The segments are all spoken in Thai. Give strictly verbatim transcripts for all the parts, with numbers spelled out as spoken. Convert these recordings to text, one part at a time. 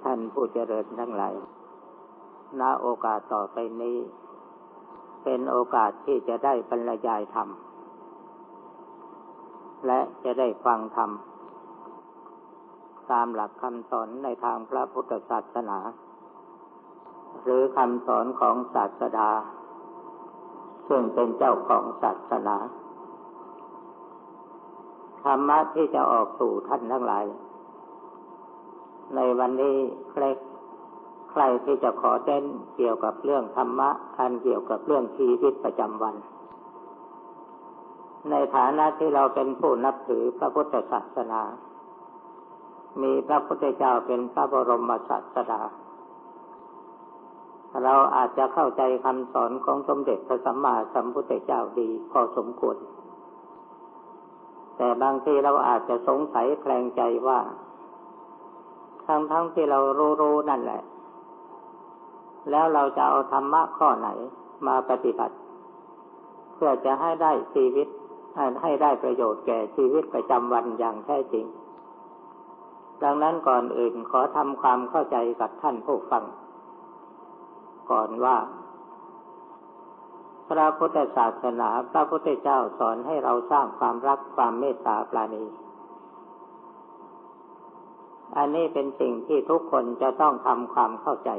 ท่านผู้เจริญทั้งหลายณโอกาสต่อไปนี้เป็นโอกาสที่จะได้บรรยายธรรมและจะได้ฟังธรรมตามหลักคำสอนในทางพระพุทธศาสนาหรือคำสอนของศาสดาซึ่งเป็นเจ้าของศาสนาธรรมะที่จะออกสู่ท่านทั้งหลายในวันนี้ใครใครที่จะขอเต้นเกี่ยวกับเรื่องธรรมะอันเกี่ยวกับเรื่องชีวิตประจำวันในฐานะที่เราเป็นผู้นับถือพระพุทธศาสนามีพระพุทธเจ้าเป็นพระบรมศาสดาเราอาจจะเข้าใจคำสอนของสมเด็จพระสัมมาสัมพุทธเจ้าดีพอสมควรแต่บางทีเราอาจจะสงสัยแคลงใจว่าทั้งๆที่เรารู้ๆนั่นแหละแล้วเราจะเอาธรรมะข้อไหนมาปฏิบัติเพื่อจะให้ได้ชีวิตให้ได้ประโยชน์แก่ชีวิตประจำวันอย่างแท้จริงดังนั้นก่อนอื่นขอทำความเข้าใจกับท่านผู้ฟังก่อนว่าพระพุทธศาสนาพระพุทธเจ้าสอนให้เราสร้างความรักความเมตตาปราณีอันนี้เป็นสิ่งที่ทุกคนจะต้องทำความเข้าใจ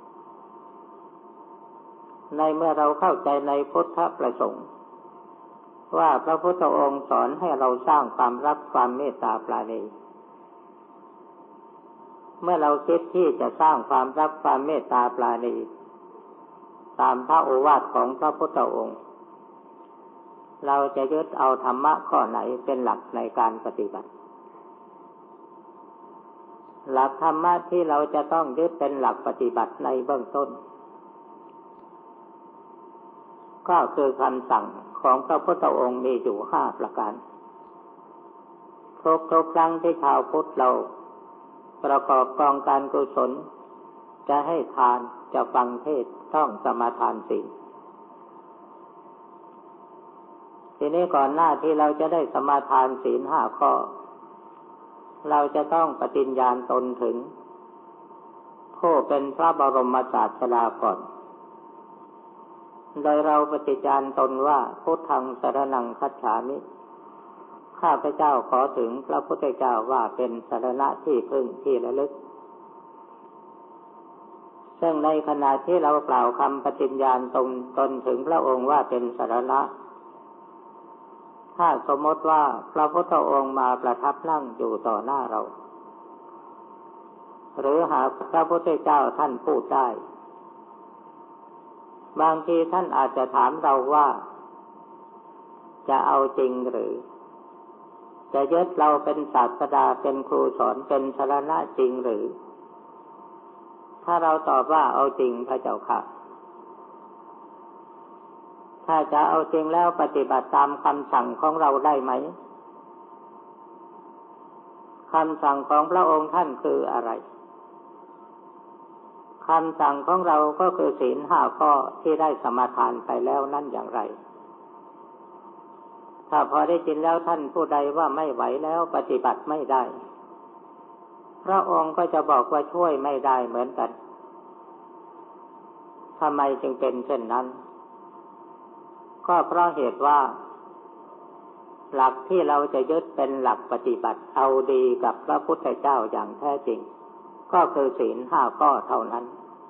ในเมื่อเราเข้าใจในพุทธประสงค์ว่าพระพุทธองค์สอนให้เราสร้างความรักความเมตตาปราณีเมื่อเราคิดที่จะสร้างความรักความเมตตาปราณีตามพระโอวาทของพระพุทธองค์เราจะยึดเอาธรรมะข้อไหนเป็นหลักในการปฏิบัติหลักธรรมะที่เราจะต้องยึดเป็นหลักปฏิบัติในเบื้องต้นก็คือคำสั่งของพระพุทธองค์มีอยู่ห้าประการทุกๆครั้งที่ชาวพุทธเราประกอบกองการกุศลจะให้ทานจะฟังเทศน์ต้องสมาทานศีลทีนี้ก่อนหน้าที่เราจะได้สมาทานศีลห้าข้อเราจะต้องปฏิญญาณตนถึงผู้เป็นพระบรมศาสดาก่อนโดยเราปฏิญาณตนว่าพุทธังสรณังคัจฉามิข้าพเจ้าขอถึงพระพุทธเจ้าว่าเป็นสรณะที่พึ่งที่ระลึกซึ่งในขณะที่เรากล่าวคำปฏิญญาณตนตนถึงพระองค์ว่าเป็นสรณะถ้าสมมติว่าพระพุทธองค์มาประทับนั่งอยู่ต่อหน้าเราหรือหากพระพุทธเจ้าท่านพูดได้บางทีท่านอาจจะถามเราว่าจะเอาจริงหรือจะยึดเราเป็นศาสดาเป็นครูสอนเป็นสรณะจริงหรือถ้าเราตอบว่าเอาจริงพระเจ้าค่ะถ้าจะเอาจริงแล้วปฏิบัติตามคำสั่งของเราได้ไหมคำสั่งของพระองค์ท่านคืออะไรคำสั่งของเราก็คือศีลห้าข้อที่ได้สมาทานไปแล้วนั่นอย่างไรถ้าพอได้ยินแล้วท่านผู้ใดว่าไม่ไหวแล้วปฏิบัติไม่ได้พระองค์ก็จะบอกว่าช่วยไม่ได้เหมือนกันทำไมจึงเป็นเช่นนั้นก็เพราะเหตุว่าหลักที่เราจะยึดเป็นหลักปฏิบัติเอาดีกับพระพุทธเจ้าอย่างแท้จริงก็คือศีลห้าข้อเท่านั้น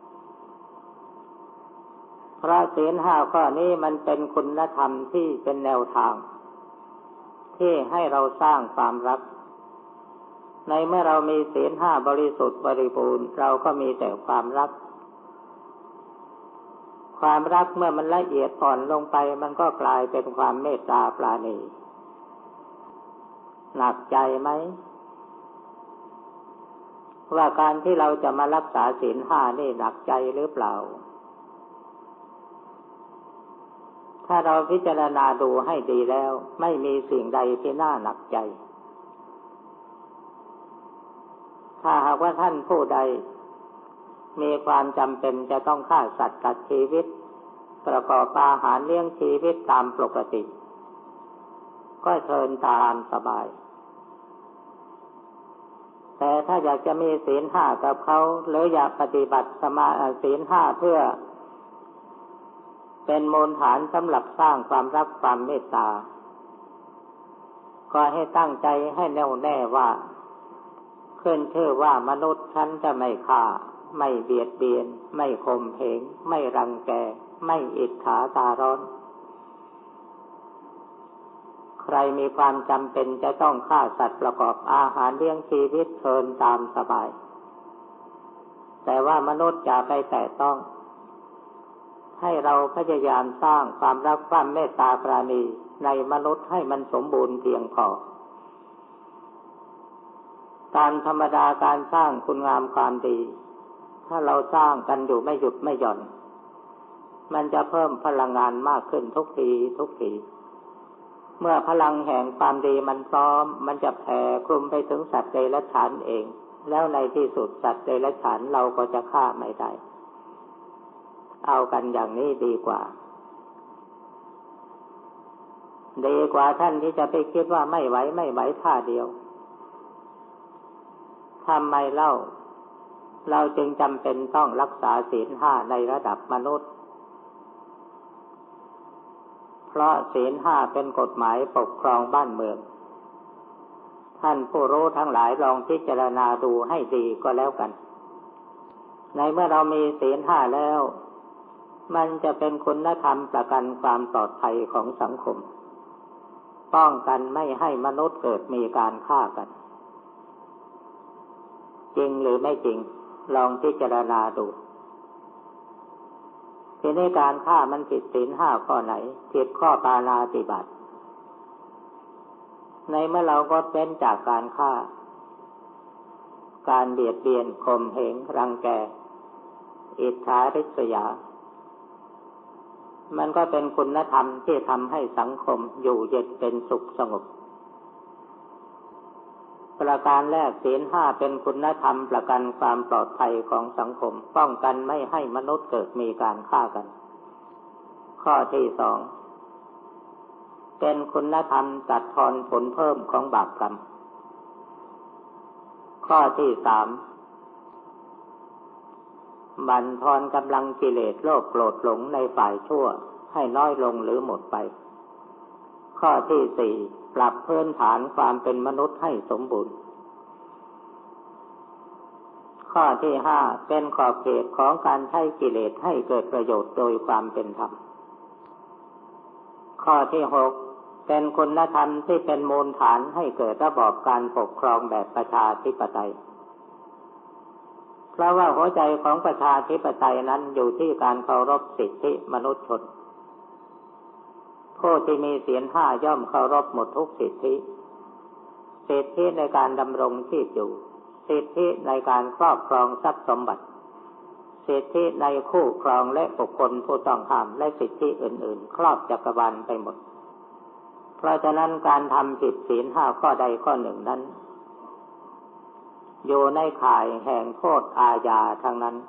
เพราะศีลห้าข้อนี้มันเป็นคุณธรรมที่เป็นแนวทางที่ให้เราสร้างความรักในเมื่อเรามีศีลห้าบริสุทธิ์บริบูรณ์เราก็มีแต่ความรักความรักเมื่อมันละเอียดอ่อนลงไปมันก็กลายเป็นความเมตตาปราณีหนักใจไหมว่าการที่เราจะมารักษาศีลห้านี่หนักใจหรือเปล่าถ้าเราพิจารณาดูให้ดีแล้วไม่มีสิ่งใดที่น่าหนักใจถ้าหากว่าท่านผู้ใดมีความจำเป็นจะต้องฆ่าสัตว์ตัดชีวิตประกอบอาหารเลี้ยงชีวิตตามปกติก็เชิญตามสบาย แต่ถ้าอยากจะมีศีลห้ากับเขาหรืออยากปฏิบัติสมาศีลห้าเพื่อเป็นมูลฐานสำหรับสร้างความรักความเมตตาก็ให้ตั้งใจให้แน่วแน่ว่าขึ้นชื่อว่ามนุษย์ฉันจะไม่ฆ่าไม่เบียดเบียนไม่ข่มเหงไม่รังแกไม่อิจฉาตาร้อนใครมีความจำเป็นจะต้องฆ่าสัตว์ประกอบอาหารเลี้ยงชีวิตเชิญตามสบายแต่ว่ามนุษย์อย่าไปแตะต้องให้เราพยายามสร้างความรักความเมตตาปราณีในมนุษย์ให้มันสมบูรณ์เพียงพอตามธรรมดาการสร้างคุณงามความดีถ้าเราสร้างกันอยู่ไม่หยุดไม่หย่อนมันจะเพิ่มพลังงานมากขึ้นทุกทีทุกทีเมื่อพลังแห่งความดีมันพร้อมมันจะแผ่คลุมไปถึงสัตว์เดรัจฉานเองแล้วในที่สุดสัตว์เดรัจฉานเราก็จะฆ่าไม่ได้เอากันอย่างนี้ดีกว่าดีกว่าท่านที่จะไปคิดว่าไม่ไหวไม่ไหวท่าเดียวทำไมเล่าเราจึงจำเป็นต้องรักษาศีลห้าในระดับมนุษย์เพราะศีลห้าเป็นกฎหมายปกครองบ้านเมืองท่านผู้รู้ทั้งหลายลองพิจารณาดูให้ดีก็แล้วกันในเมื่อเรามีศีลห้าแล้วมันจะเป็นคุณธรรมประกันความปลอดภัยของสังคมป้องกันไม่ให้มนุษย์เกิดมีการฆ่ากันจริงหรือไม่จริงลองพิจารณาดูทีนี้การฆ่ามันผิดศีลห้าข้อไหนผิดข้อปาณาติบาตในเมื่อเราก็เป็นจากการฆ่าการเบียดเบียนข่มเหงรังแกอิจฉาริษยามันก็เป็นคุณธรรมที่ทำให้สังคมอยู่เย็นเป็นสุขสงบประการแรกศีลห้าเป็นคุณธรรมประกันความปลอดภัยของสังคมป้องกันไม่ให้มนุษย์เกิดมีการฆ่ากันข้อที่สองเป็นคุณธรรมตัดทอนผลเพิ่มของบาปกรรมข้อที่สามบั่นทอนกำลังกิเลสโลภโกรธหลงในฝ่ายชั่วให้น้อยลงหรือหมดไปข้อที่สี่ปรับพื้นฐานความเป็นมนุษย์ให้สมบูรณ์ข้อที่ห้าเป็นขอบเขตของการใช้กิเลสให้เกิดประโยชน์โดยความเป็นธรรมข้อที่หกเป็นคุณธรรมที่เป็นมูลฐานให้เกิดระบอบการปกครองแบบประชาธิปไตยเพราะว่าหัวใจของประชาธิปไตยนั้นอยู่ที่การเคารพสิทธิมนุษยชนผู้ที่มีศีลห้าย่อมเคารพหมดทุกสิทธิสิทธิในการดำรงชีพอยู่สิทธิในการครอบครองทรัพย์สมบัติสิทธิในคู่ครองและบุคคลผู้ต้องห้ามและสิทธิอื่นๆครอบจักรวาลไปหมดเพราะฉะนั้นการทำผิดศีลห้าข้อใดข้อหนึ่งนั้นอยู่ในข่ายแห่งโทษอาญาทั้งนั้น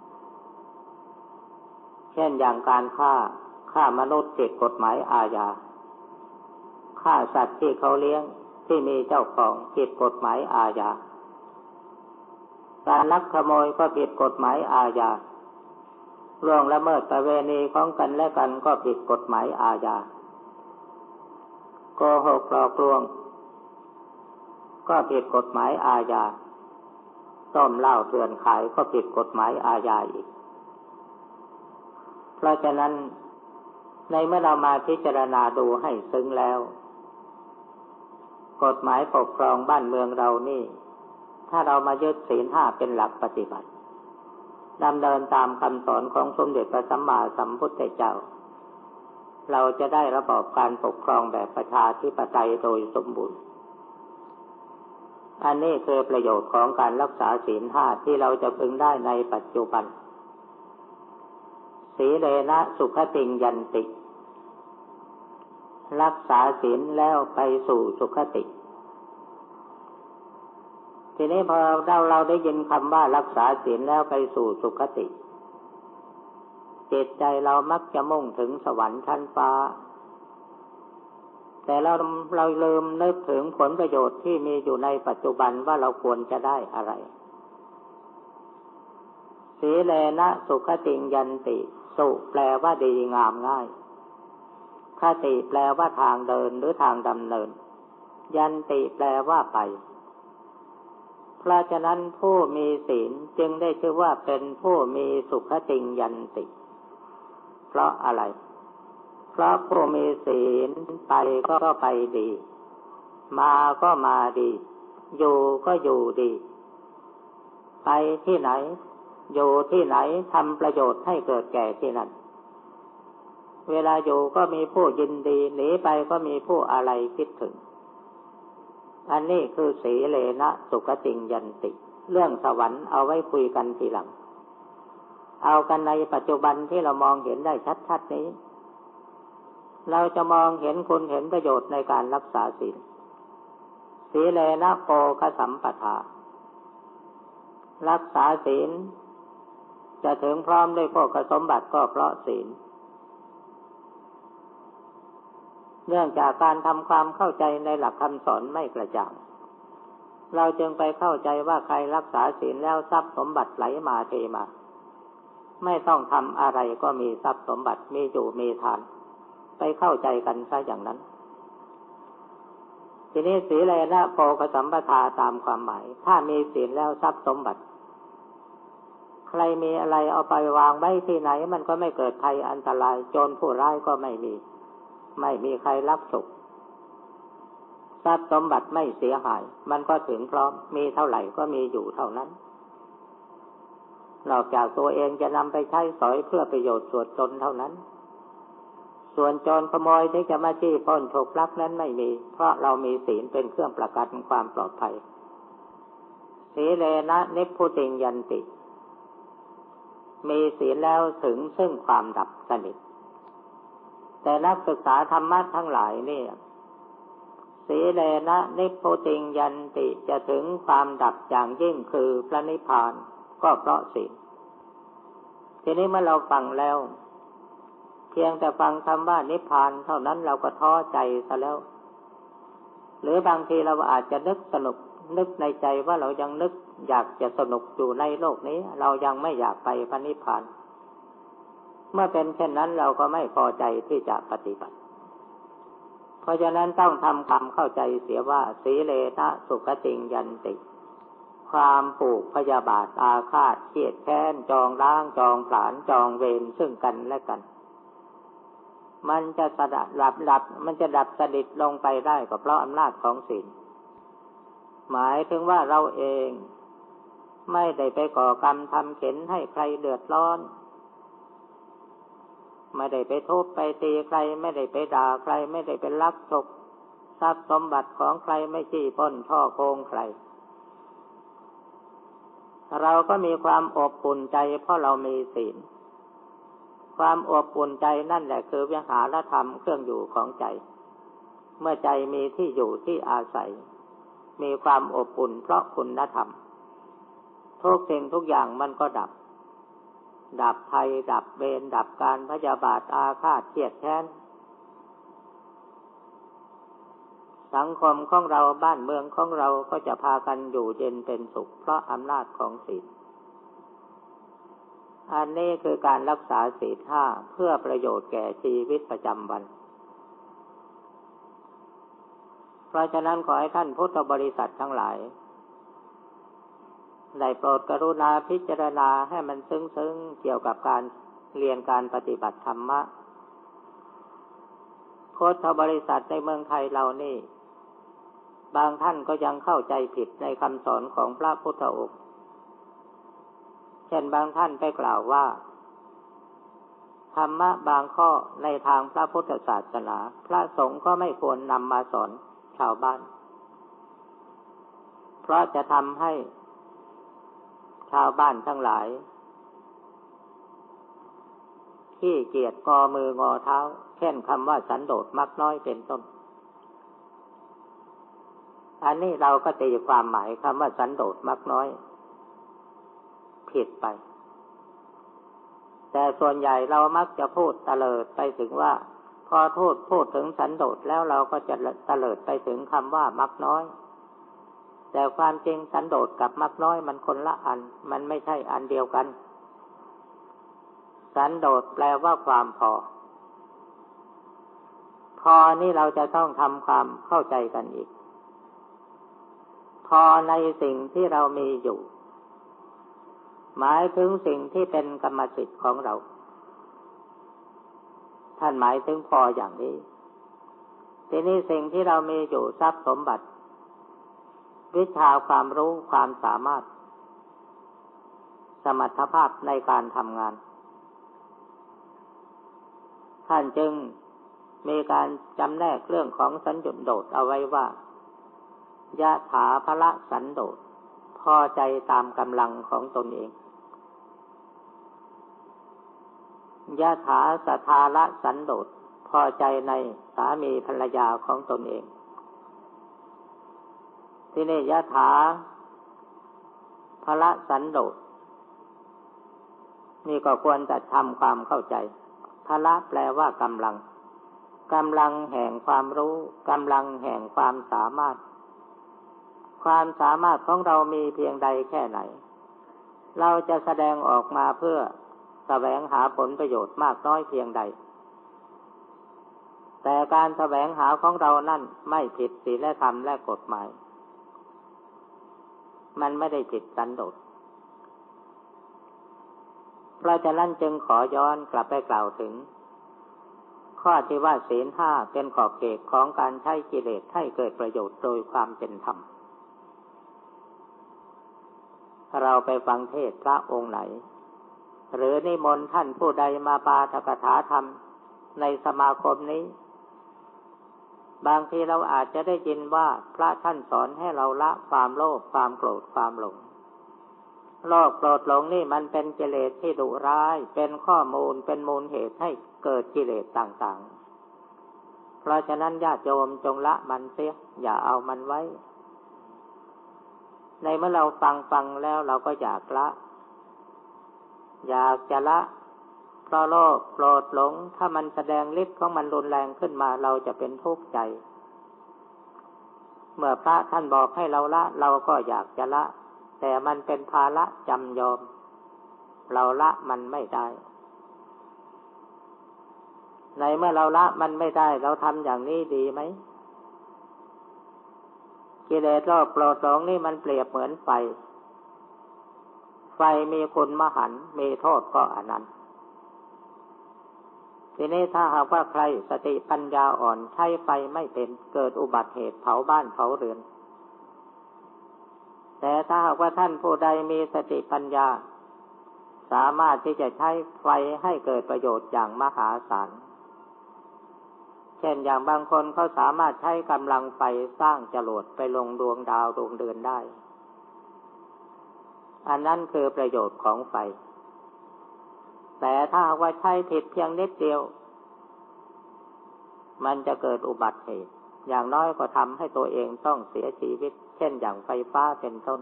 เช่นอย่างการฆ่าฆ่ามนุษย์ผิดกฎหมายอาญาฆ่าสัตว์ที่เขาเลี้ยงที่มีเจ้าของผิดกฎหมายอาญาการลักขโมยก็ผิดกฎหมายอาญาล่วงละเมิดประเวณีของกันและกันก็ผิดกฎหมายอาญาโกหกหลอกลวงก็ผิดกฎหมายอาญาต้มเหล้าเถื่อนขายก็ผิดกฎหมายอาญาอีกเพราะฉะนั้นในเมื่อเรามาพิจารณาดูให้ซึ้งแล้วกฎหมายปกครองบ้านเมืองเรานี่ถ้าเรามายึดศีลห้าเป็นหลักปฏิบัติดำเนินตามคำสอนของสมเด็จพระสัมมาสัมพุทธเจ้าเราจะได้ระบอบการปกครองแบบประชาธิปไตยโดยสมบูรณ์อันนี้คือประโยชน์ของการรักษาศีลห้าที่เราจะพึงได้ในปัจจุบันสีเลนะสุขติงยันติรักษาศีลแล้วไปสู่สุขติทีนี้พอเราเราได้ยินคำว่ารักษาศีลแล้วไปสู่สุขติจิตใจเรามักจะมุ่งถึงสวรรค์ชั้นฟ้าแต่เราเราลืมนึกถึงผลประโยชน์ที่มีอยู่ในปัจจุบันว่าเราควรจะได้อะไรสีเลนะสุขติงยันติสุแปลว่าดีงามง่ายคติแปลว่าทางเดินหรือทางดำเนินยันติแปลว่าไปเพราะฉะนั้นผู้มีศีลจึงได้ชื่อว่าเป็นผู้มีสุขติงยันติเพราะอะไรเพราะผู้มีศีลไปก็ไปดีมาก็มาดีอยู่ก็อยู่ดีไปที่ไหนอยู่ที่ไหนทำประโยชน์ให้เกิดแก่ที่นั่นเวลาอยู่ก็มีผู้ยินดีหนีไปก็มีผู้อะไรคิดถึงอันนี้คือสีเลนะสุขติงยันติเรื่องสวรรค์เอาไว้คุยกันทีหลังเอากันในปัจจุบันที่เรามองเห็นได้ชัดๆนี้เราจะมองเห็นคุณเห็นประโยชน์ในการรักษาศีลสีเลนะโภคสัมปทารักษาศีลจะถึงพร้อมด้วยโภคสมบัติก็เพราะศีลเนื่องจากการทำความเข้าใจในหลักคำสอนไม่กระจ่างเราจึงไปเข้าใจว่าใครรักษาศีลแล้วทรัพย์สมบัติไหลมาเทมาไม่ต้องทำอะไรก็มีทรัพย์สมบัติมีอยู่มีทานไปเข้าใจกันซะอย่างนั้นทีนี้สีเลนะโภคสัมปทาตามความหมายถ้ามีศีลแล้วทรัพย์สมบัติใครมีอะไรเอาไปวางไว้ที่ไหนมันก็ไม่เกิดภัยอันตรายโจรผู้ร้ายก็ไม่มีไม่มีใครลักฉกทรัพย์สมบัติไม่เสียหายมันก็ถึงพร้อมมีเท่าไหร่ก็มีอยู่เท่านั้นนอกจากตัวเองจะนำไปใช้สอยเพื่อประโยชน์ส่วนตนเท่านั้นส่วนโจรขโมยที่จะมาจี้ปล้นฉกลักนั้นไม่มีเพราะเรามีศีลเป็นเครื่องประกันความปลอดภัยสีเลนะนิพพุติงยันติมีศีลแล้วถึงซึ่งความดับสนิทแต่นักศึกษาธรรมะทั้งหลายนี่สีเลนะนิพพุติงยันติจะถึงความดับอย่างยิ่งคือพระนิพพานก็เพราะศีลทีนี้เมื่อเราฟังแล้วเพียงแต่ฟังคำว่านิพพานเท่านั้นเราก็ท้อใจซะแล้วหรือบางทีเราอาจจะนึกสนุกนึกในใจว่าเรายังนึกอยากจะสนุกอยู่ในโลกนี้เรายังไม่อยากไปพระนิพพานเมื่อเป็นเช่นนั้นเราก็ไม่พอใจที่จะปฏิบัติเพราะฉะนั้นต้องทำความเข้าใจเสียว่าสีเลนะสุขติงยันติความผูกพยาบาทอาฆาตเกลียดแค้นจองล้างจองผลาญจองเวรซึ่งกันและกันมันจะสดับดับดับมันจะดับสนิทลงไปได้ก็เพราะอำนาจของศีลหมายถึงว่าเราเองไม่ได้ไปก่อกรรมทำเข็ญให้ใครเดือดร้อนไม่ได้ไปทุบไปตีใครไม่ได้ไปด่าใครไม่ได้ไปลักฉกทรัพย์สมบัติของใครไม่จี้ปล้นช่อโกงใครเราก็มีความอบอุ่นใจเพราะเรามีศีลความอบอุ่นใจนั่นแหละคือวิหารธรรมเครื่องอยู่ของใจเมื่อใจมีที่อยู่ที่อาศัยมีความอบอุ่นเพราะคุณธรรมทุกสิ่งทุกอย่างมันก็ดับดับภัยดับเวรดับการพยาบาทอาฆาตเกลียดแค้นสังคมของเราบ้านเมืองของเราก็จะพากันอยู่เย็นเป็นสุขเพราะอำนาจของศีลอันนี้คือการรักษาศีลห้าเพื่อประโยชน์แก่ชีวิตประจำวันเพราะฉะนั้นขอให้ท่านพุทธบริษัททั้งหลายได้โปรดกรุณาพิจารณาให้มันซึ้งๆเกี่ยวกับการเรียนการปฏิบัติธรรมะพุทธบริษัทในเมืองไทยเรานี่บางท่านก็ยังเข้าใจผิดในคำสอนของพระพุทธองค์เช่นบางท่านไปกล่าวว่าธรรมะบางข้อในทางพระพุทธศาสนาพระสงฆ์ก็ไม่ควรนำมาสอนชาวบ้านเพราะจะทำให้ชาวบ้านทั้งหลายขี้เกียจงอมืองอเท้าเช่นคำว่าสันโดษมักน้อยเป็นต้นอันนี้เราก็ตีความหมายคำว่าสันโดษมักน้อยผิดไปแต่ส่วนใหญ่เรามักจะพูดเตลิดไปถึงว่าพอพูดพูดถึงสันโดษแล้วเราก็จะเตลิดไปถึงคำว่ามักน้อยแต่ความจริงสันโดษกับมักน้อยมันคนละอันมันไม่ใช่อันเดียวกันสันโดษแปลว่าความพอพอนี่เราจะต้องทำความเข้าใจกันอีกพอในสิ่งที่เรามีอยู่หมายถึงสิ่งที่เป็นกรรมสิทธิ์ของเราท่านหมายถึงพออย่างนี้ทีนี้สิ่งที่เรามีอยู่ทรัพย์สมบัติวิชาความรู้ความสามารถสมรรถภาพในการทำงานท่านจึงมีการจำแนกเรื่องของสันโดษเอาไว้ว่ายะถาภละสันโดษพอใจตามกำลังของตนเองยะถาสทาละสันโดษพอใจในสามีภรรยาของตนเองที่นี่ยะถาภละสันโดษนี่ก็ควรจะทำความเข้าใจภละแปลว่ากำลังกำลังแห่งความรู้กำลังแห่งความสามารถความสามารถของเรามีเพียงใดแค่ไหนเราจะแสดงออกมาเพื่อแสวงหาผลประโยชน์มากน้อยเพียงใดแต่การแสวงหาของเรานั่นไม่ผิดศีลธรรมและกฎหมายมันไม่ได้ผิดสันโดษเพราะฉะนั้นจึงขอย้อนกลับไปกล่าวถึงข้อที่ว่าศีลห้าเป็นขอบเขตของการใช้กิเลสให้เกิดประโยชน์โดยความเป็นธรรมเราไปฟังเทศน์พระองค์ไหนหรือนิมนต์ท่านผู้ใดมาปาฐกถาธรรมในสมาคมนี้บางทีเราอาจจะได้ยินว่าพระท่านสอนให้เราละความโลภความโกรธความหลงโลภโกรธหลงนี่มันเป็นกิเลสที่ดุร้ายเป็นข้อมูลเป็นมูลเหตุให้เกิดกิเลสต่างๆเพราะฉะนั้นญาติโยมจงละมันเสียอย่าเอามันไว้ในเมื่อเราฟังฟังแล้วเราก็อยากละอยากจะละเพราะโลภโกรธหลงถ้ามันแสดงฤทธิ์ของมันรุนแรงขึ้นมาเราจะเป็นทุกข์ใจเมื่อพระท่านบอกให้เราละเราก็อยากจะละแต่มันเป็นภาระจำยอมเราละมันไม่ได้ในเมื่อเราละมันไม่ได้เราทำอย่างนี้ดีไหมกิเลสโลภโกรธหลงนี่มันเปรียบเหมือนไฟไฟมีคุณมหันต์มีโทษก็อนันต์ทีนี้ถ้าหากว่าใครสติปัญญาอ่อนใช้ไฟไม่เป็นเกิดอุบัติเหตุเผาบ้านเผาเรือนแต่ถ้าหากว่าท่านผู้ใดมีสติปัญญาสามารถที่จะใช้ไฟให้เกิดประโยชน์อย่างมหาศาลเช่นอย่างบางคนเขาสามารถใช้กำลังไฟสร้างจรวดไปลงดวงดาวดวงเดือนได้อันนั้นคือประโยชน์ของไฟแต่ถ้าว่าใช้ผิดเพียงนิดเดียวมันจะเกิดอุบัติเหตุอย่างน้อยก็ทำให้ตัวเองต้องเสียชีวิตเช่นอย่างไฟฟ้าเป็นต้น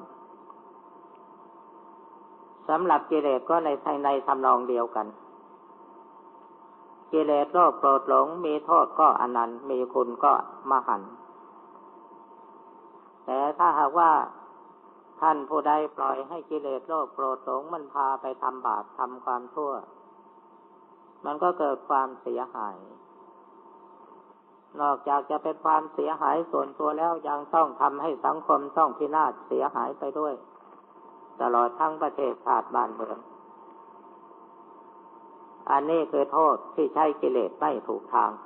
สำหรับกิเลสก็ในในทำนองเดียวกันกิเลสโลภโกรธหลงมีโทษก็อนันต์มีคุณก็มหันต์แต่ถ้าหากว่าท่านผู้ใดปล่อยให้กิเลสโลภโกรธหลงมันพาไปทำบาปทำความชั่วมันก็เกิดความเสียหายนอกจากจะเป็นความเสียหายส่วนตัวแล้วยังต้องทำให้สังคมต้องพินาศเสียหายไปด้วยตลอดทั้งประเทศชาติบ้านเมืองอันนี้คือโทษที่ใช้กิเลสไม่ถูกทาง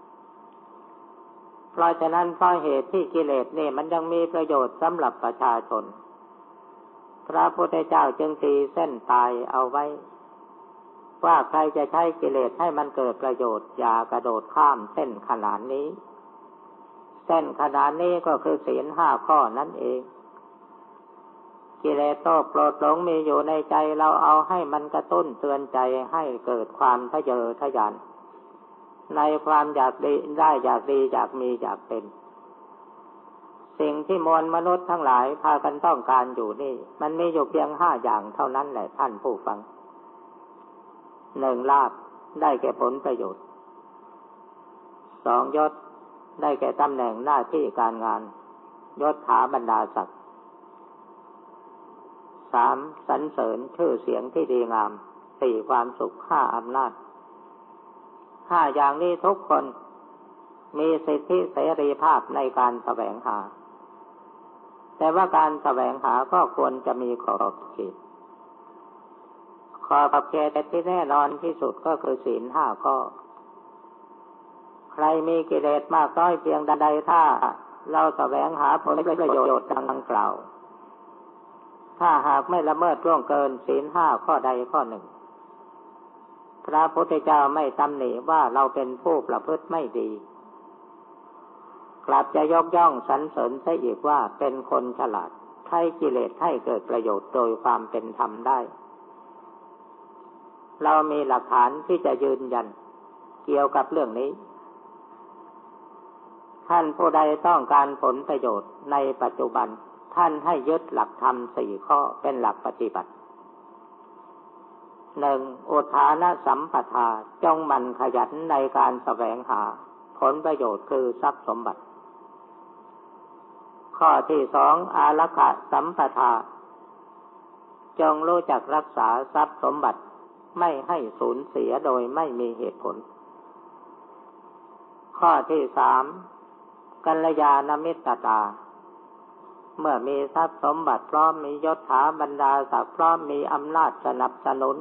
เพราะฉะนั้นเพราะเหตุที่กิเลสนี่มันยังมีประโยชน์สำหรับประชาชนพระพุทธเจ้าจึงตีเส้นตายเอาไว้ว่าใครจะใช้กิเลสให้มันเกิดประโยชน์อย่ากระโดดข้ามเส้นขนาดนี้เส้นขนาดนี้ก็คือศีลห้าข้อนั่นเองกิเลสโลภโกรธหลงมีอยู่ในใจเราเอาให้มันกระตุ้นเตือนใจให้เกิดความทะเยอทะยานในความอยากดีได้อยากดีอยากมีอยากเป็นสิ่งที่มวลมนุษย์ทั้งหลายพากันต้องการอยู่นี่มันมีอยู่เพียงห้าอย่างเท่านั้นแหละท่านผู้ฟังหนึ่งลาภได้แก่ผลประโยชน์สองยศได้แก่ตำแหน่งหน้าที่การงานยศถาบรรดาศักดิ์สามสรรเสริญชื่อเสียงที่ดีงามสี่ความสุขห้าอำนาจห้าอย่างนี้ทุกคนมีสิทธิเสรีภาพในการแสวงหาแต่ว่าการแสวงหาก็ควรจะมีขอบเขตขอบเขตที่แน่นอนที่สุดก็คือศีลห้าข้อใครมีกิเลสมากน้อยเพียงใดถ้าเราแสวงหาผลประโยชน์ดังกล่าวถ้าหากไม่ละเมิดล่วงเกินศีลห้าข้อใดข้อหนึ่งพระพุทธเจ้าไม่ตำหนิว่าเราเป็นผู้ประพฤติไม่ดีกลับจะยกย่องสรรเสริญซะอีกว่าเป็นคนฉลาดใช้กิเลสให้เกิดประโยชน์โดยความเป็นธรรมได้เรามีหลักฐานที่จะยืนยันเกี่ยวกับเรื่องนี้ท่านผู้ใดต้องการผลประโยชน์ในปัจจุบันท่านให้ยึดหลักธรรมสี่ข้อเป็นหลักปฏิบัติหนึ่งอุทานสัมปทาจงหมั่นขยันในการแสวงหาผลประโยชน์คือทรัพย์สมบัติข้อที่สองอารักขสัมปทาจงรู้จักรักษาทรัพย์สมบัติไม่ให้สูญเสียโดยไม่มีเหตุผลข้อที่สามกัลยาณมิตรตาเมื่อมีทรัพย์สมบัติพร้อมมียศถาบรรดาศักดิ์พร้อมมีอำนาจสนับสนุน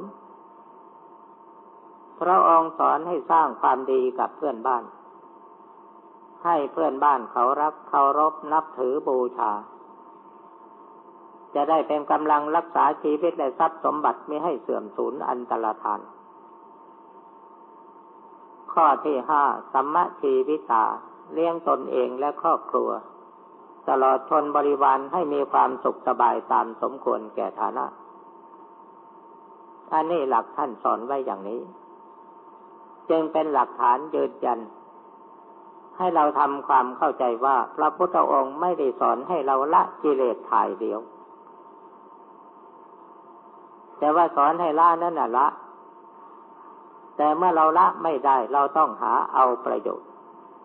พระองค์สอนให้สร้างความดีกับเพื่อนบ้านให้เพื่อนบ้านเขารักเคารพนับถือบูชาจะได้เป็นกำลังรักษาชีวิตและทรัพย์สมบัติไม่ให้เสื่อมสูญอันตรธานข้อที่ห้าสัมมชีวิตาเลี้ยงตนเองและครอบครัวตลอดชนบริวารให้มีความสุขสบายตามสมควรแก่ฐานะอันนี้หลักท่านสอนไว้อย่างนี้จึงเป็นหลักฐานยืนยันให้เราทำความเข้าใจว่าพระพุทธองค์ไม่ได้สอนให้เราละกิเลสถ่ายเดียวแต่ว่าสอนให้ละนั่นน่ะละแต่เมื่อเราละไม่ได้เราต้องหาเอาประโยชน์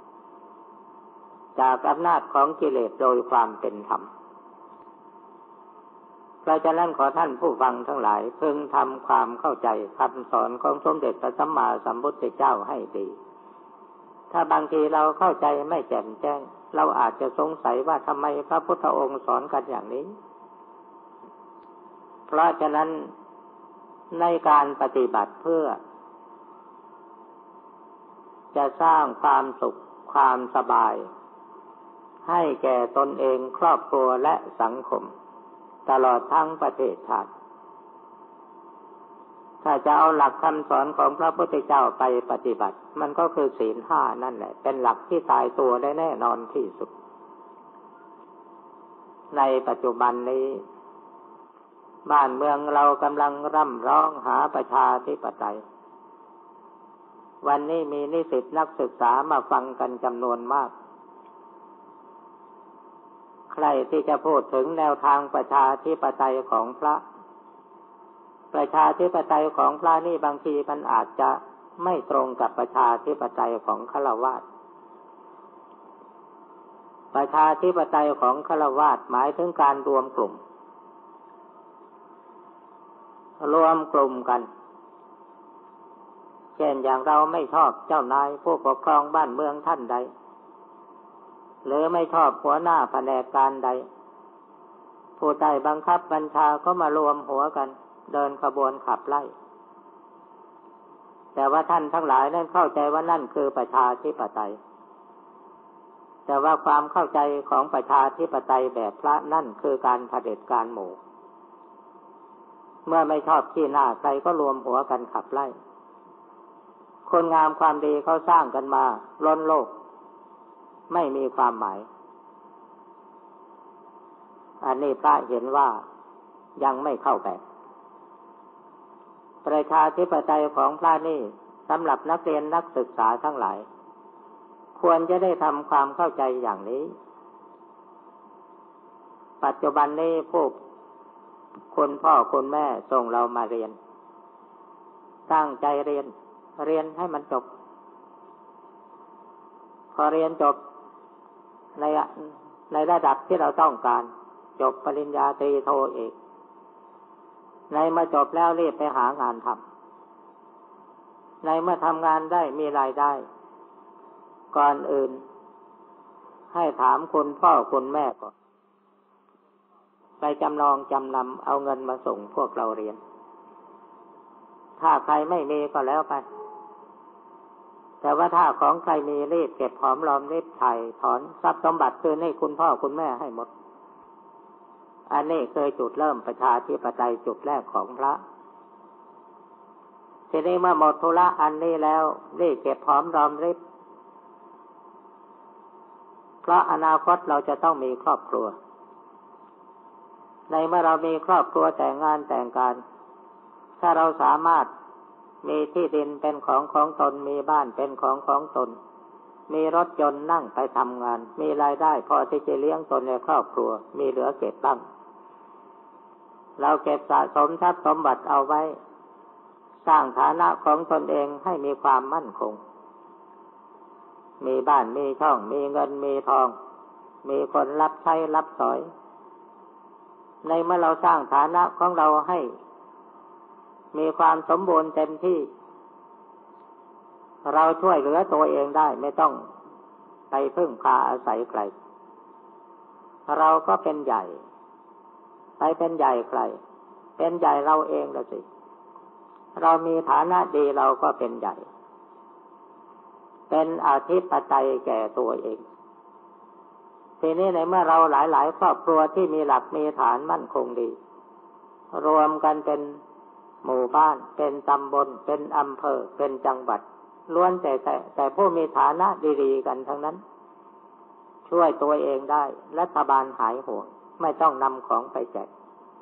จากอำนาจของกิเลสโดยความเป็นธรรมเพราะฉะนั้นขอท่านผู้ฟังทั้งหลายพึงทำความเข้าใจคำสอนของสมเด็จพระสัมมาสัมพุทธเจ้าให้ดีถ้าบางทีเราเข้าใจไม่แจ่มแจ้งเราอาจจะสงสัยว่าทำไมพระพุทธองค์สอนกันอย่างนี้เพราะฉะนั้นในการปฏิบัติเพื่อจะสร้างความสุขความสบายให้แก่ตนเองครอบครัวและสังคมตลอดทั้งประเทศชาติถ้าจะเอาหลักคำสอนของพระพุทธเจ้าไปปฏิบัติมันก็คือศีลห้านั่นแหละเป็นหลักที่ตายตัวได้แน่นอนที่สุดในปัจจุบันนี้บ้านเมืองเรากำลังร่ำร้องหาประชาธิปไตยวันนี้มีนิสิตนักศึกษามาฟังกันจำนวนมากใครที่จะพูดถึงแนวทางประชาธิปไตยของพระประชาธิปไตยของพระนี่บางทีมันอาจจะไม่ตรงกับประชาธิปไตยของฆราวาสประชาธิปไตยของฆราวาสหมายถึงการรวมกลุ่มรวมกลุ่มกันเช่นอย่างเราไม่ชอบเจ้านายผู้ปกครองบ้านเมืองท่านใดหรือไม่ชอบหัวหน้าแผนกการใดผู้ใต้บังคับบัญชาก็มารวมหัวกันเดินขบวนขับไล่แต่ว่าท่านทั้งหลายนั้นเข้าใจว่านั่นคือประชาธิปไตยแต่ว่าความเข้าใจของประชาธิปไตยแบบพระนั่นคือการเผด็จการหมู่เมื่อไม่ชอบขี้หน้าใครก็รวมหัวกันขับไล่คนงามความดีเขาสร้างกันมาล้นโลกไม่มีความหมายอันนี้พระเห็นว่ายังไม่เข้าแบบประชาธิปไตยของพระนี่สำหรับนักเรียนนักศึกษาทั้งหลายควรจะได้ทำความเข้าใจอย่างนี้ปัจจุบันนี้พวกคนพ่อคนแม่ส่งเรามาเรียนตั้งใจเรียนเรียนให้มันจบพอเรียนจบในในระดับที่เราต้องการจบปริญญาตรีโทเอกในเมื่อจบแล้วรีบไปหางานทำในเมื่อทำงานได้มีรายได้ก่อนอื่นให้ถามคุณพ่อคุณแม่ก่อนไปจำนองจำนำเอาเงินมาส่งพวกเราเรียนถ้าใครไม่มีก็แล้วไปแต่ว่าถ้าของใครมีรีบเก็บหอมรอมริบไถ่ถอนทรัพย์สมบัติคืนให้คุณพ่อคุณแม่ให้หมดอันนี้เคยจุดเริ่มประชาธิปไตยจุดแรกของพระทีนี้เมื่อหมดธุระอันนี้แล้วรีบเก็บหอมรอมริบเพราะอนาคตเราจะต้องมีครอบครัวในเมื่อเรามีครอบครัวแต่งงานแต่งการถ้าเราสามารถมีที่ดินเป็นของของตนมีบ้านเป็นของของตนมีรถยนต์นั่งไปทำงานมีรายได้พอที่จะเลี้ยงตนและครอบครัวมีเหลือเก็บบ้างเราเก็บสะสมทรัพย์สมบัติเอาไว้สร้างฐานะของตนเองให้มีความมั่นคงมีบ้านมีช่องมีเงินมีทองมีคนรับใช้รับสอยในเมื่อเราสร้างฐานะของเราให้มีความสมบูรณ์เต็มที่เราช่วยเหลือตัวเองได้ไม่ต้องไปพึ่งพาอาศัยใครเราก็เป็นใหญ่ไปเป็นใหญ่ใครเป็นใหญ่เราเองละสิเรามีฐานะดีเราก็เป็นใหญ่เป็นอธิปไตยแก่ตัวเองทีนี้ในเมื่อเราหลายๆครอบครัวที่มีหลักมีฐานมั่นคงดีรวมกันเป็นหมู่บ้านเป็นตำบลเป็นอำเภอเป็นจังหวัดล้วนแต่แต่แต่ผู้มีฐานะดีๆกันทั้งนั้นช่วยตัวเองได้รัฐบาลหายห่วงไม่ต้องนำของไปแจก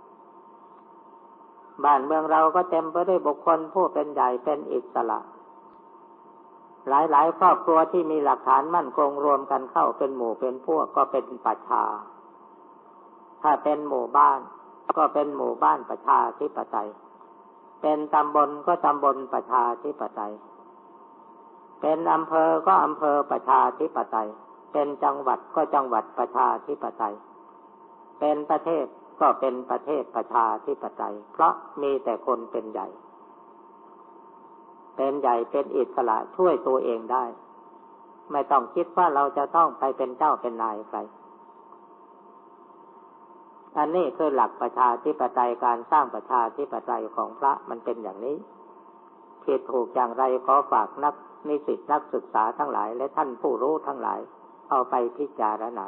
บ้านเมืองเราก็เต็มไปด้วยบุคคลผู้เป็นใหญ่เป็นอิสระหลายๆครอบครัวที่มีหลักฐานมั่นคงรวมกันเข้าเป็นหมู่เป็นพวกก็เป็นประชาถ้าเป็นหมู่บ้านก็เป็นหมู่บ้านประชาธิปไตยเป็นตำบลก็ตำบลประชาธิปไตยเป็นอำเภอก็อำเภอประชาธิปไตยเป็นจังหวัดก็จังหวัดประชาธิปไตยเป็นประเทศก็เป็นประเทศประชาธิปไตยเพราะมีแต่คนเป็นใหญ่เป็นใหญ่เป็นอิสระช่วยตัวเองได้ไม่ต้องคิดว่าเราจะต้องไปเป็นเจ้าเป็นนายใครอันนี้คือหลักประชาธิปไตยการสร้างประชาธิปไตยของพระมันเป็นอย่างนี้ผิดถูกอย่างไรขอฝากนักนิสิตนักศึกษาทั้งหลายและท่านผู้รู้ทั้งหลายเอาไปพิจารณา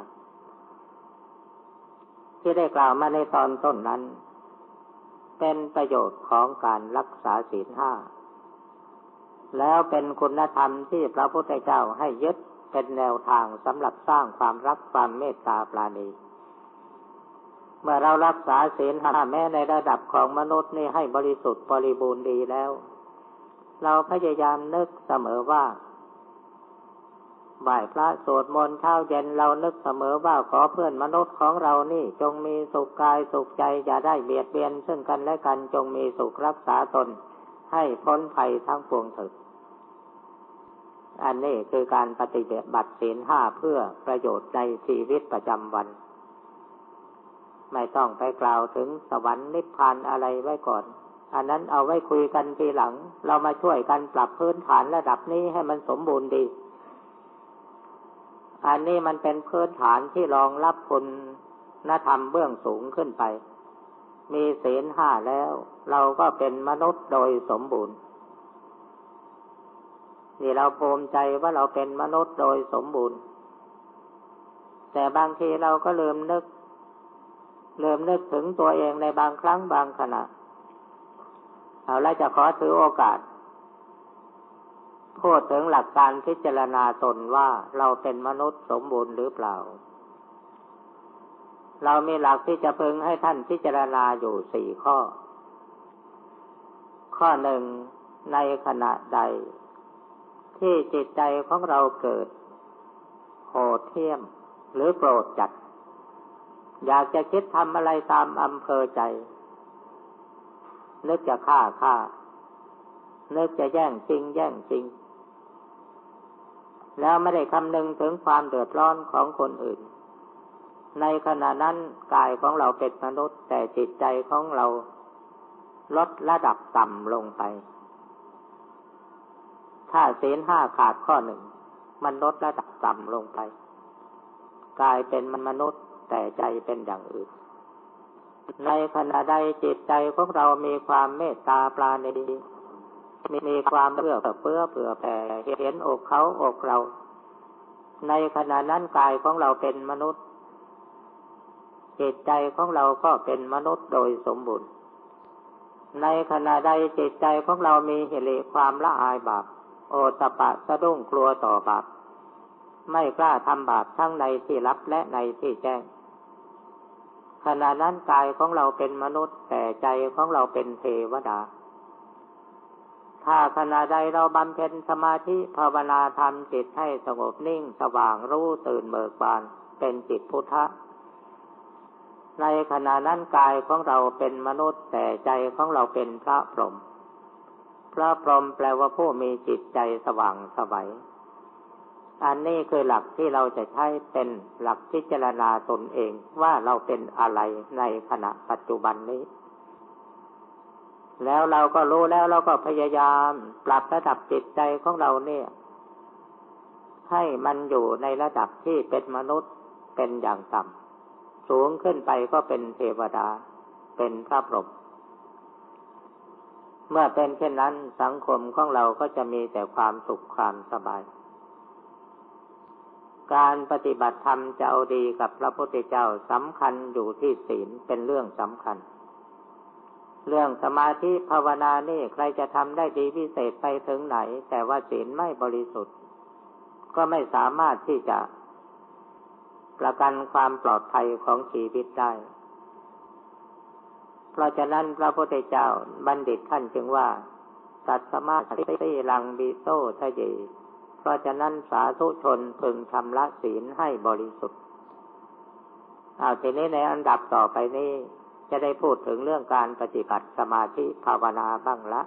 ที่ได้กล่าวมาในตอนต้นนั้นเป็นประโยชน์ของการรักษาศีลห้าแล้วเป็นคุณธรรมที่พระพุทธเจ้าให้ยึดเป็นแนวทางสำหรับสร้างความรักความเมตตาปราณีเมื่อเรารักษาศีลห้าแม้ในระดับของมนุษย์นี่ให้บริสุทธิ์บริบูรณ์ดีแล้วเราพยายามนึกเสมอว่าไหว้พระสวดมนต์เช้าเย็นเรานึกเสมอว่าขอเพื่อนมนุษย์ของเรานี่จงมีสุขกายสุขใจอย่าได้เบียดเบียนซึ่งกันและกันจงมีสุขรักษาตนให้พ้นภัยทั้งปวงเถิดอันนี้คือการปฏิบัติศีลห้าเพื่อประโยชน์ในชีวิตประจำวันไม่ต้องไปกล่าวถึงสวรรค์นิพพานอะไรไว้ก่อนอันนั้นเอาไว้คุยกันทีหลังเรามาช่วยกันปรับพื้นฐานระดับนี้ให้มันสมบูรณ์ดีอันนี้มันเป็นพื้นฐานที่รองรับคุณธรรมเบื้องสูงขึ้นไปมีศีลห้าแล้วเราก็เป็นมนุษย์โดยสมบูรณ์นี่เราภูมิใจว่าเราเป็นมนุษย์โดยสมบูรณ์แต่บางทีเราก็ลืมนึกลืมนึกถึงตัวเองในบางครั้งบางขณะเอาละจะขอถือโอกาสพูดถึงหลักการพิจารณาตนว่าเราเป็นมนุษย์สมบูรณ์หรือเปล่าเรามีหลักที่จะพึงให้ท่านพิจารณาอยู่สี่ข้อข้อหนึ่งในขณะใดที่จิตใจของเราเกิดโหดเหี้ยมหรือโกรธจัดอยากจะคิดทำอะไรตามอำเภอใจนึกจะฆ่าฆ่านึกจะแย่งจริงแย่งจริงแล้วไม่ได้คำนึงถึงความเดือดร้อนของคนอื่นในขณะนั้นกายของเราเป็นมนุษย์แต่จิตใจของเราลดระดับต่ำลงไปถ้าศีลห้าขาดข้อหนึ่งมันลดระดับต่ำลงไปกายเป็นมนุษย์แต่ใจเป็นอย่างอื่นในขณะใดจิตใจของเรามีความเมตตาปราณีมีความเอื้อเฟื้อเผื่อแผ่เห็นอกเขาอกเราในขณะนั้นกายของเราเป็นมนุษย์จิตใจของเราก็เป็นมนุษย์โดยสมบูรณ์ในขณะใดจิตใจของเรามีหิริความละอายบาปโอตตัปปะสะดุ้งกลัวต่อบาปไม่กล้าทำบาปทั้งในที่ลับและในที่แจ้งขณะนั้นกายของเราเป็นมนุษย์แต่ใจของเราเป็นเทวดาถ้าขณะใดเราบำเพ็ญสมาธิภาวนาทำจิตให้สงบนิ่งสว่างรู้ตื่นเบิกบานเป็นจิตพุทธะในขณะนั้นกายของเราเป็นมนุษย์แต่ใจของเราเป็นพระพรหมพระพรหมแปลว่าผู้มีจิตใจสว่างไสวอันนี้คือหลักที่เราจะใช้เป็นหลักพิจารณาตนเองว่าเราเป็นอะไรในขณะปัจจุบันนี้แล้วเราก็รู้แล้วเราก็พยายามปรับระดับจิตใจของเราเนี่ยให้มันอยู่ในระดับที่เป็นมนุษย์เป็นอย่างต่ำสูงขึ้นไปก็เป็นเทวดาเป็นพระพรหมเมื่อเป็นเช่นนั้นสังคมของเราก็จะมีแต่ความสุขความสบายการปฏิบัติธรรมจะเอาดีกับพระพุทธเจ้าสำคัญอยู่ที่ศีลเป็นเรื่องสำคัญเรื่องสมาธิภาวนานี่ใครจะทำได้ดีพิเศษไปถึงไหนแต่ว่าศีลไม่บริสุทธิ์ก็ไม่สามารถที่จะประกันความปลอดภัยของชีวิตได้เพราะฉะนั้นพระพุทธเจ้าบัณฑิตท่านจึงว่าตัสมาธิลังบิโสทะเยเพราะฉะนั้นสาธุชนพึงชำระศีลให้บริสุทธิ์เอาทีนี้ในอันดับต่อไปนี้จะได้พูดถึงเรื่องการปฏิบัติสมาธิภาวนาบ้างละ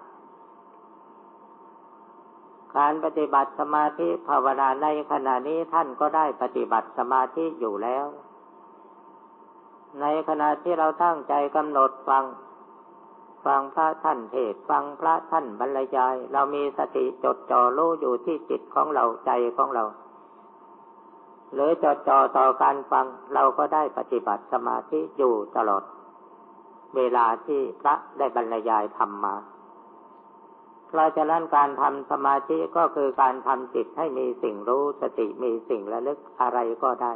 การปฏิบัติสมาธิภาวนาในขณะนี้ท่านก็ได้ปฏิบัติสมาธิอยู่แล้วในขณะที่เราตั้งใจกำหนดฟังฟังพระท่านเทศน์ฟังพระท่านบรรยายเรามีสติจดจ่อรู้อยู่ที่จิตของเราใจของเราหรือจดจ่อต่อการฟังเราก็ได้ปฏิบัติสมาธิอยู่ตลอดเวลาที่พระได้บรรยายธรรมมาเพราะฉะนั้นการทำสมาธิก็คือการทำจิตให้มีสิ่งรู้สติมีสิ่งระลึกอะไรก็ได้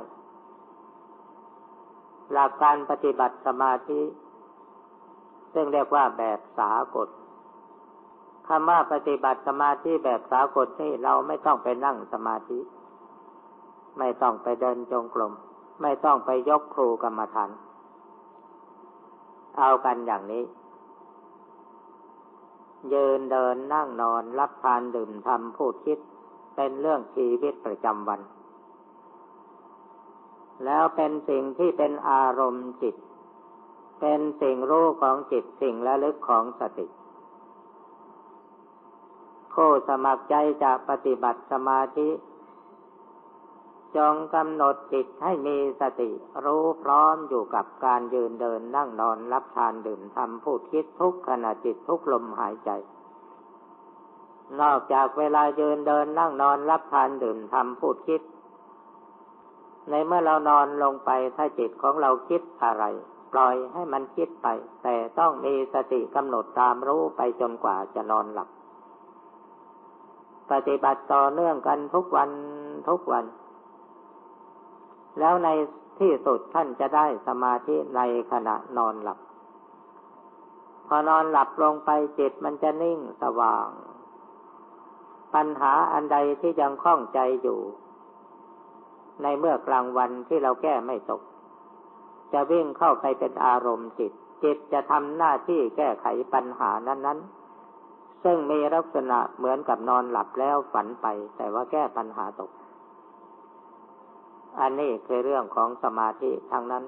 หลักการปฏิบัติสมาธิซึ่งเรียกว่าแบบสากลคำว่าปฏิบัติสมาธิแบบสากลนี่เราไม่ต้องไปนั่งสมาธิไม่ต้องไปเดินจงกรมไม่ต้องไปยกครูกรรมฐานเอากันอย่างนี้ยืนเดินนั่งนอนรับทานดื่มทำพูดคิดเป็นเรื่องชีวิตประจำวันแล้วเป็นสิ่งที่เป็นอารมณ์จิตเป็นสิ่งรู้ของจิตสิ่งระลึกของสติผู้สมัครใจจะปฏิบัติสมาธิจงกำหนดจิตให้มีสติรู้พร้อมอยู่กับการยืนเดินนั่งนอนรับทานดื่มทำพูดคิดทุกขณะจิตทุกลมหายใจนอกจากเวลายืนเดินนั่งนอนรับทานดื่มทำพูดคิดในเมื่อเรานอนลงไปถ้าจิตของเราคิดอะไรปล่อยให้มันคิดไปแต่ต้องมีสติกำหนดตามรู้ไปจนกว่าจะนอนหลับปฏิบัติต่อเนื่องกันทุกวันทุกวันแล้วในที่สุดท่านจะได้สมาธิในขณะนอนหลับพอนอนหลับลงไปจิตมันจะนิ่งสว่างปัญหาอันใดที่ยังข้องใจอยู่ในเมื่อกลางวันที่เราแก้ไม่ตกจะวิ่งเข้าไปเป็นอารมณ์จิตจิตจะทำหน้าที่แก้ไขปัญหานั้นๆซึ่งมีลักษณะเหมือนกับนอนหลับแล้วฝันไปแต่ว่าแก้ปัญหาตกอันนี้คือเรื่องของสมาธิทั้งนั้น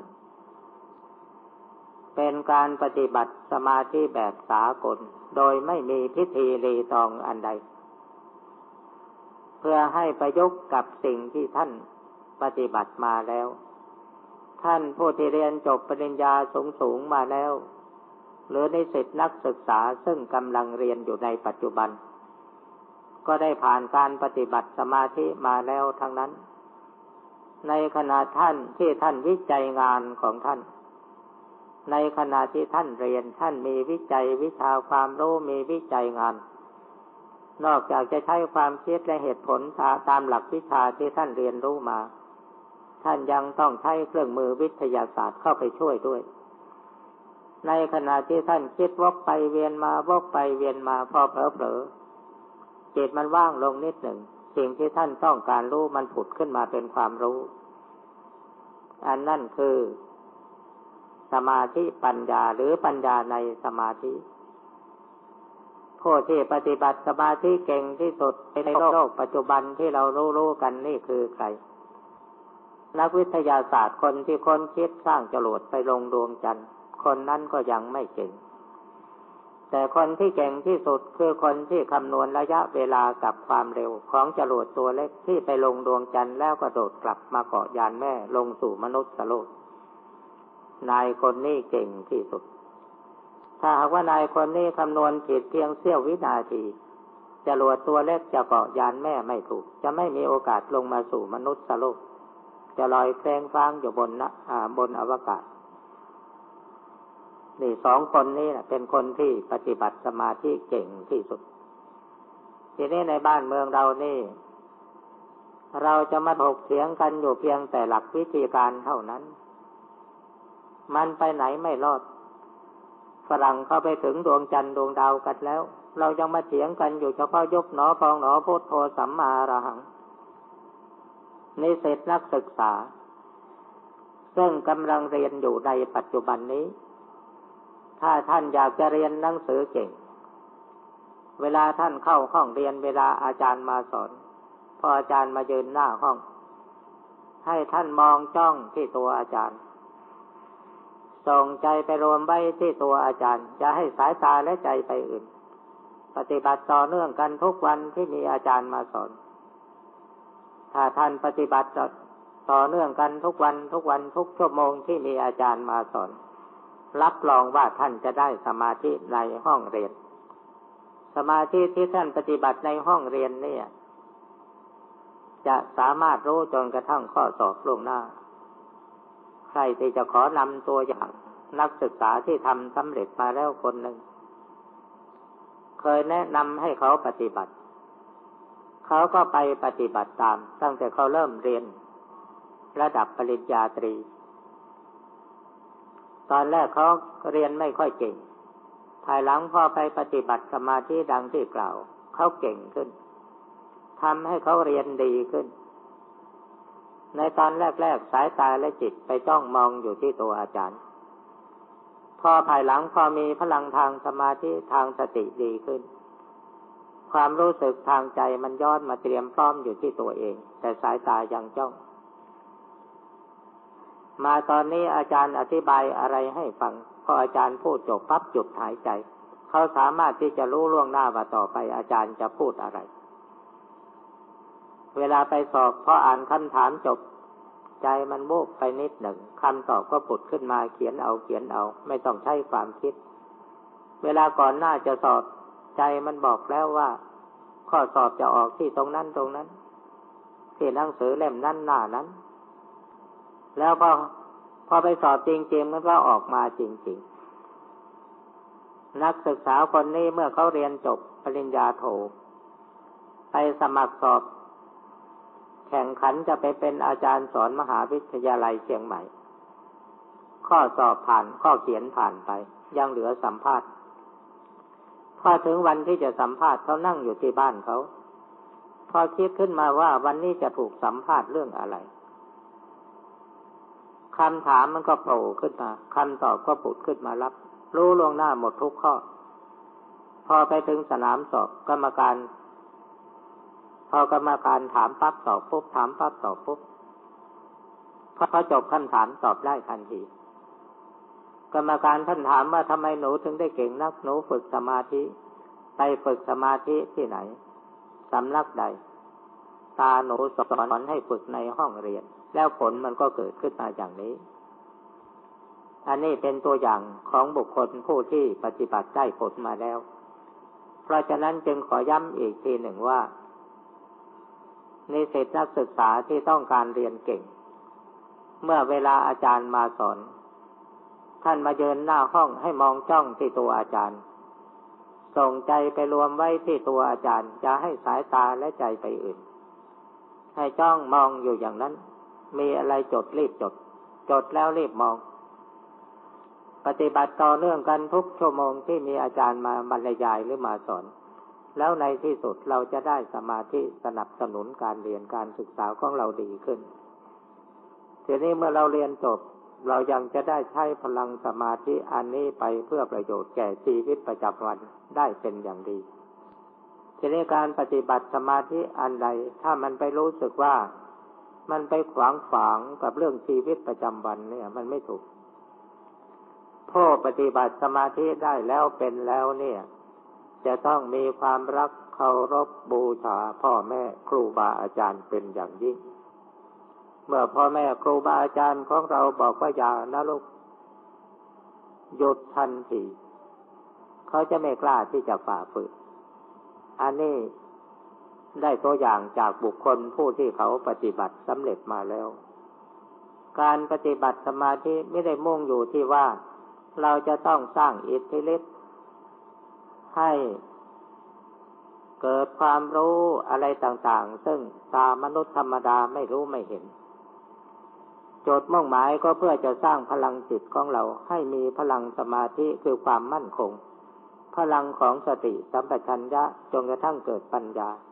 เป็นการปฏิบัติสมาธิแบบสากลโดยไม่มีพิธีรีตองอันใดเพื่อให้ประยุกต์กับสิ่งที่ท่านปฏิบัติมาแล้วท่านผู้ที่เรียนจบปริญญาสูงๆมาแล้วหรือนิสิตนักศึกษาซึ่งกำลังเรียนอยู่ในปัจจุบันก็ได้ผ่านการปฏิบัติสมาธิมาแล้วทั้งนั้นในขณะท่านที่ท่านวิจัยงานของท่านในขณะที่ท่านเรียนท่านมีวิจัยวิชาความรู้มีวิจัยงานนอกจากจะใช้ความคิดและเหตุผลตามหลักวิชาที่ท่านเรียนรู้มาท่านยังต้องใช้เครื่องมือวิทยาศาสตร์เข้าไปช่วยด้วยในขณะที่ท่านคิดวกไปเวียนมาวกไปเวียนมาพอเผลอๆจิตมันว่างลงนิดหนึ่งสิ่งที่ท่านต้องการรู้มันผุดขึ้นมาเป็นความรู้อันนั่นคือสมาธิปัญญาหรือปัญญาในสมาธิผู้ที่ปฏิบัติสมาธิเก่งที่สุดในโลกปัจจุบันที่เรารู้ๆกันนี่คือใครนักวิทยาศาสตร์คนที่ค้นคิดสร้างจรวดไปลงดวงจันทร์คนนั้นก็ยังไม่เก่งแต่คนที่เก่งที่สุดคือคนที่คำนวณระยะเวลากับความเร็วของจรวดตัวเล็กที่ไปลงดวงจันทร์แล้วก็โดดกลับมาเกาะยานแม่ลงสู่มนุษย์โลกนายคนนี้เก่งที่สุดถ้าหากว่านายคนนี้คำนวณผิดเพียงเสี้ยววินาทีจรวดตัวเล็กจะเกาะยานแม่ไม่ถูกจะไม่มีโอกาสลงมาสู่มนุษย์โลกจะลอยแคว้งฟ้างอยู่บนนะอ่าบนอวกาศนี่สองคนนี้นะเป็นคนที่ปฏิบัติสมาธิเก่งที่สุดทีนี้ในบ้านเมืองเรานี่เราจะมาถกเถียงกันอยู่เพียงแต่หลักวิธีการเท่านั้นมันไปไหนไม่รอดฝรั่งเข้าไปถึงดวงจันทร์ดวงดาวกันแล้วเรายังมาเถียงกันอยู่เฉพาะยุบหนอพองหนอพุทโธสัมมาอรหังนิสิตนักศึกษาซึ่งกำลังเรียนอยู่ในปัจจุบันนี้ถ้าท่านอยากจะเรียนหนังสือเก่งเวลาท่านเข้าห้องเรียนเวลาอาจารย์มาสอนพออาจารย์มายืนหน้าห้องให้ท่านมองจ้องที่ตัวอาจารย์ส่งใจไปรวมไว้ที่ตัวอาจารย์อย่าให้สายตาและใจไปอื่นปฏิบัติต่อเนื่องกันทุกวันที่มีอาจารย์มาสอนถ้าท่านปฏิบัติต่อเนื่องกันทุกวันทุกวันทุกชั่วโมงที่มีอาจารย์มาสอนรับรองว่าท่านจะได้สมาธิในห้องเรียนสมาธิที่ท่านปฏิบัติในห้องเรียนเนี่ยจะสามารถรู้จนกระทั่งข้อสอบล่วงหน้าใครที่จะขอนำตัวอย่างนักศึกษาที่ทำสำเร็จมาแล้วคนหนึ่งเคยแนะนำให้เขาปฏิบัติเขาก็ไปปฏิบัติตามตั้งแต่เขาเริ่มเรียนระดับปริญญาตรีตอนแรกเขาเรียนไม่ค่อยเก่งภายหลังพอไปปฏิบัติสมาธิดังที่กล่าวเขาเก่งขึ้นทำให้เขาเรียนดีขึ้นในตอนแรกๆสายตาและจิตไปจ้องมองอยู่ที่ตัวอาจารย์พอภายหลังพอมีพลังทางสมาธิทางสติดีขึ้นความรู้สึกทางใจมันย้อนมาเตรียมพร้อมอยู่ที่ตัวเองแต่สายตายังจ้องมาตอนนี้อาจารย์อธิบายอะไรให้ฟังพออาจารย์พูดจบปั๊บหยุดหายใจเขาสามารถที่จะรู้ล่วงหน้าว่าต่อไปอาจารย์จะพูดอะไรเวลาไปสอบพออ่านคำถามจบใจมันวูบไปนิดหนึ่งคำตอบก็ผุดขึ้นมาเขียนเอาเขียนเอาไม่ต้องใช้ความคิดเวลาก่อนหน้าจะสอบใจมันบอกแล้วว่าข้อสอบจะออกที่ตรงนั้นตรงนั้นที่หนังสือเล่มนั้นหน้านั้นแล้วพอพอไปสอบจริงๆมันก็ออกมาจริงๆนักศึกษาคนนี้เมื่อเขาเรียนจบปริญญาโทไปสมัครสอบแข่งขันจะไปเป็นอาจารย์สอนมหาวิทยาลัยเชียงใหม่ข้อสอบผ่านข้อเขียนผ่านไปยังเหลือสัมภาษณ์พอถึงวันที่จะสัมภาษณ์เขานั่งอยู่ที่บ้านเขาพอคิดขึ้นมาว่าวันนี้จะถูกสัมภาษณ์เรื่องอะไรคำถามมันก็โผล่ขึ้นมาคำตอบก็ผุดขึ้นมารับรู้ล่วงหน้าหมดทุกข้อพอไปถึงสนามสอบกรรมการพอกรรมการถามปั๊บตอบปุ๊บถามปั๊บตอบปุ๊บพอจบคำถามตอบได้ทันทีกรรมการท่านถามว่าทำไมหนูถึงได้เก่งนักหนูฝึกสมาธิไปฝึกสมาธิที่ไหนสำนักใดตาหนูสอนให้ฝึกในห้องเรียนแล้วผลมันก็เกิดขึ้นมาอย่างนี้อันนี้เป็นตัวอย่างของบุคคลผู้ที่ปฏิบัติได้ผลมาแล้วเพราะฉะนั้นจึงขอย้ำอีกทีหนึ่งว่านิสิตนักศึกษาที่ต้องการเรียนเก่งเมื่อเวลาอาจารย์มาสอนท่านมายืนหน้าห้องให้มองจ้องที่ตัวอาจารย์ส่งใจไปรวมไว้ที่ตัวอาจารย์อย่าให้สายตาและใจไปอื่นให้จ้องมองอยู่อย่างนั้นมีอะไรจดรีบจดจดแล้วรีบมองปฏิบัติต่อเนื่องกันทุกชั่วโมงที่มีอาจารย์มาบรรยายหรือมาสอนแล้วในที่สุดเราจะได้สมาธิสนับสนุนการเรียนการศึกษาของเราดีขึ้นทีนี้เมื่อเราเรียนจบเรายังจะได้ใช้พลังสมาธิอันนี้ไปเพื่อประโยชน์แก่ชีวิตประจำวันได้เป็นอย่างดีทีนี้การปฏิบัติสมาธิอันใดถ้ามันไปรู้สึกว่ามันไปขวางขวางกับเรื่องชีวิตประจำวันเนี่ยมันไม่ถูกผู้ปฏิบัติสมาธิได้แล้วเป็นแล้วเนี่ยจะต้องมีความรักเคารพบูชาพ่อแม่ครูบาอาจารย์เป็นอย่างยิ่งเมื่อพ่อแม่ครูบาอาจารย์ของเราบอกว่าอย่านะลูกหยุดทันทีเขาจะไม่กล้าที่จะฝ่าฝืนอันนี้ได้ตัวอย่างจากบุคคลผู้ที่เขาปฏิบัติสำเร็จมาแล้วการปฏิบัติสมาธิไม่ได้มุ่งอยู่ที่ว่าเราจะต้องสร้างอิทธิฤทธิ์ให้เกิดความรู้อะไรต่างๆซึ่งตามนุษย์ธรรมดาไม่รู้ไม่เห็นโจทย์มุ่งหมายก็เพื่อจะสร้างพลังจิตของเราให้มีพลังสมาธิคือความมั่นคงพลังของสติสัมปชัญญะจนกระทั่งเกิดปัญญา